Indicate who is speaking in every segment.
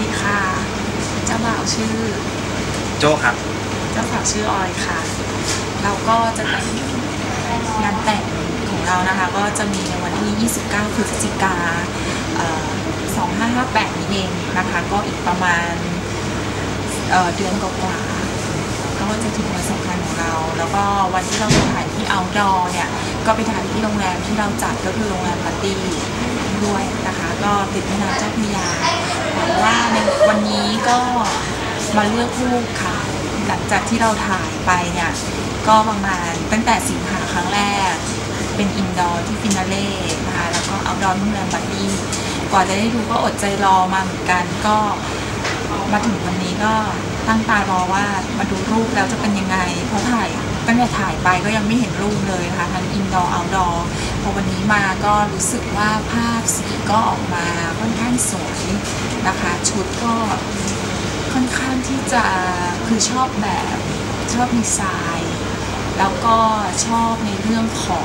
Speaker 1: ดีค่ะเจ้าบ่าวชื่อ
Speaker 2: โจครับ
Speaker 1: เจ้าสาวชื่อออยค่ะเราก็จะแต่งงานแต่งของเรานะคะก็จะมีในวันที่29 พฤศจิกายน2558นี้เองนะคะก็อีกประมาณเดือนกว่าๆก็จะถึงวันสำคัญของเราแล้วก็วันที่เราไปถ่ายที่outdoorเนี่ยก็ไปถ่ายที่โรงแรมที่เราจัดก็คือโรงแรมปาร์ตี้ด้วยนะคะก็ติดแม่น้ำเจ้าพระยาแต่ว่าในวันนี้ก็มาเลือกรูปค่ะหลังจากที่เราถ่ายไปเนี่ยก็ประมาณตั้งแต่สิงหาครั้งแรกเป็นอินดอร์ที่ฟินาเล่นะคะแล้วก็เอาท์ดอร์ที่โรงแรมปาร์ตี้กว่าจะได้ดูก็อดใจรอมาเหมือนกันก็มาถึงวันนี้ก็ตั้งตารอว่ามาดูรูปแล้วจะเป็นยังไงเพราะตั้งแต่ถ่ายไปก็ยังไม่เห็นรูปเลยนะคะทั้งอินดอร์เอาท์ดอร์พอวันนี้มาก็รู้สึกว่าภาพสีก็ออกมาค่อนข้างสวยนะคะชุดก็ค่อนข้างที่จะคือชอบดีไซน์แล้วก็ชอบในเรื่องของ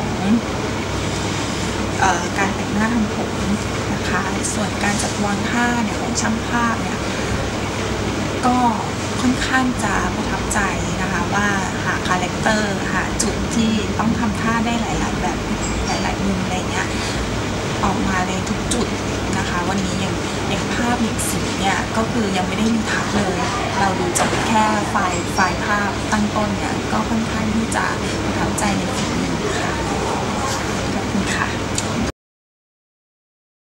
Speaker 1: การแต่งหน้าทำผมนะคะส่วนการจัดวางท่าเนี่ยของช่างภาพเนี่ยก็ค่อนข้างจะประทับใจนะคะว่าหาคาแรคเตอร์หาจุดที่ต้องทำท่าได้หลายๆแบบหลายๆมุมอะไรเงี้ยออกมาในทุกจุดนะคะวันนี้อย่างภาพอย่างสีเนี่ยก็คือยังไม่ได้มีทับเลยเราดูจากแค่ไฟล์ภาพตั้งต้นเนี่ยก็ค่อนข้างที่จะประทับใจในฝีมือค่ะขอบคุณค่ะ